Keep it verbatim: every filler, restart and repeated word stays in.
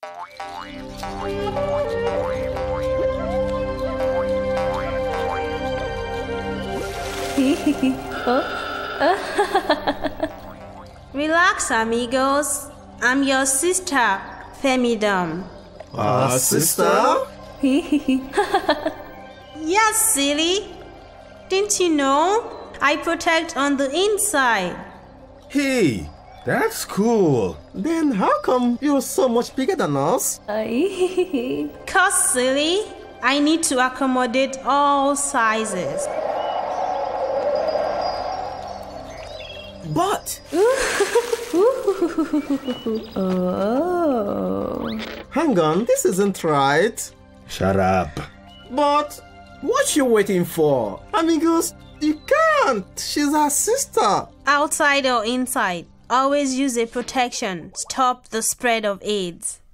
Relax, amigos. I'm your sister, Femidom. Our sister? Yes, silly. Didn't you know? I protect on the inside. Hey, that's cool. Then how come you're so much bigger than us? Cause, silly, I need to accommodate all sizes. But... Oh. Hang on, this isn't right. Shut up. But what you waiting for? Amigos, you can't. She's our sister. Outside or inside, always use a protection. Stop the spread of AIDS.